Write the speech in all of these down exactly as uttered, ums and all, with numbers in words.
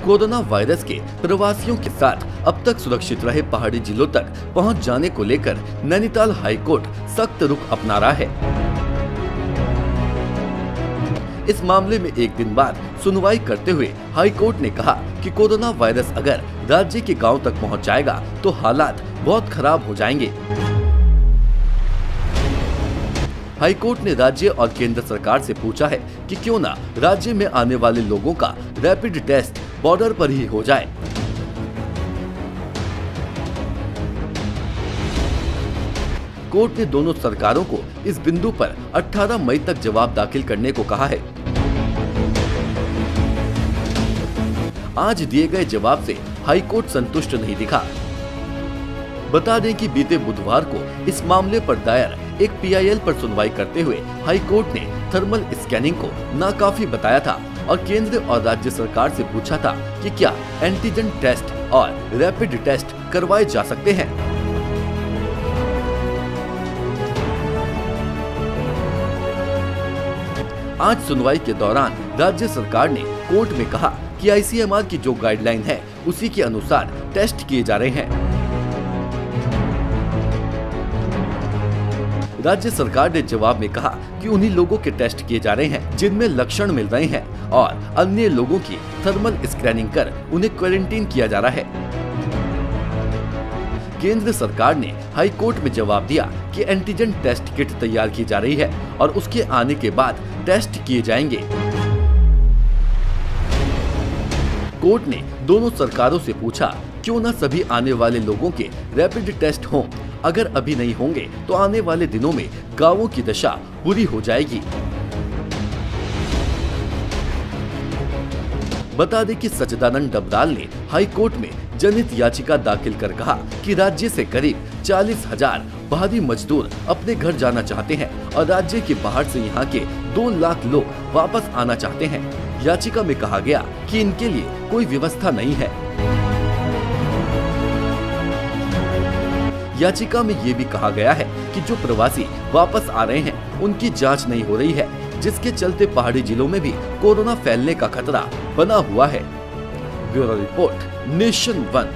Corona virus के प्रवासियों के साथ अब तक सुरक्षित रहे पहाड़ी जिलों तक पहुंच जाने को लेकर नैनीताल हाईकोर्ट सख्त रुख अपना रहा है। इस मामले में एक दिन बाद सुनवाई करते हुए हाईकोर्ट ने कहा कि कोरोना वायरस अगर राज्य के गांव तक पहुंच जाएगा तो हालात बहुत खराब हो जाएंगे। हाईकोर्ट ने राज्य और केंद्र सरकार से पूछा है कि क्यों ना राज्य में आने वाले लोगों का रैपिड टेस्ट बॉर्डर पर ही हो जाए। कोर्ट ने दोनों सरकारों को इस बिंदु पर अठारह मई तक जवाब दाखिल करने को कहा है। आज दिए गए जवाब से हाईकोर्ट संतुष्ट नहीं दिखा। बता दें कि बीते बुधवार को इस मामले पर दायर एक पी आई एल पर सुनवाई करते हुए हाईकोर्ट ने थर्मल स्कैनिंग को नाकाफी बताया था और केंद्र और राज्य सरकार से पूछा था कि क्या एंटीजन टेस्ट और रैपिड टेस्ट करवाए जा सकते हैं। आज सुनवाई के दौरान राज्य सरकार ने कोर्ट में कहा कि आई सी एम आर की जो गाइडलाइन है उसी के अनुसार टेस्ट किए जा रहे हैं। राज्य सरकार ने जवाब में कहा कि उन्हीं लोगों के टेस्ट किए जा रहे हैं जिनमें लक्षण मिल रहे हैं और अन्य लोगों की थर्मल स्कैनिंग कर उन्हें क्वारंटीन किया जा रहा है। केंद्र सरकार ने हाई कोर्ट में जवाब दिया कि एंटीजन टेस्ट किट तैयार की जा रही है और उसके आने के बाद टेस्ट किए जाएंगे। कोर्ट ने दोनों सरकारों से पूछा क्यों न सभी आने वाले लोगों के रैपिड टेस्ट हों। अगर अभी नहीं होंगे तो आने वाले दिनों में गांवों की दशा बुरी हो जाएगी। बता दें कि सच्चिदानंद डबराल ने हाई कोर्ट में जनहित याचिका दाखिल कर कहा कि राज्य से करीब चालीस हजार बाहरी मजदूर अपने घर जाना चाहते हैं और राज्य के बाहर से यहाँ के दो लाख लोग वापस आना चाहते हैं। याचिका में कहा गया कि इनके लिए कोई व्यवस्था नहीं है। याचिका में ये भी कहा गया है कि जो प्रवासी वापस आ रहे हैं उनकी जांच नहीं हो रही है, जिसके चलते पहाड़ी जिलों में भी कोरोना फैलने का खतरा बना हुआ है। Bureau report, Nation One.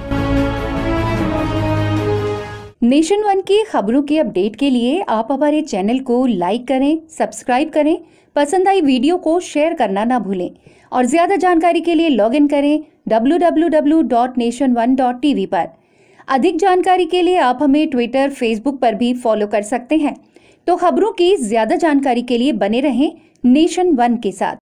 Nation One की खबरों के अपडेट के लिए आप हमारे चैनल को लाइक करें, सब्सक्राइब करें, पसंद आई वीडियो को शेयर करना ना भूलें और ज्यादा जानकारी के लिए लॉग इन करें W W W dot nation one dot T V पर। अधिक जानकारी के लिए आप हमें ट्विटर, फेसबुक पर भी फॉलो कर सकते हैं। तो खबरों की ज्यादा जानकारी के लिए बने रहें नेशन वन के साथ।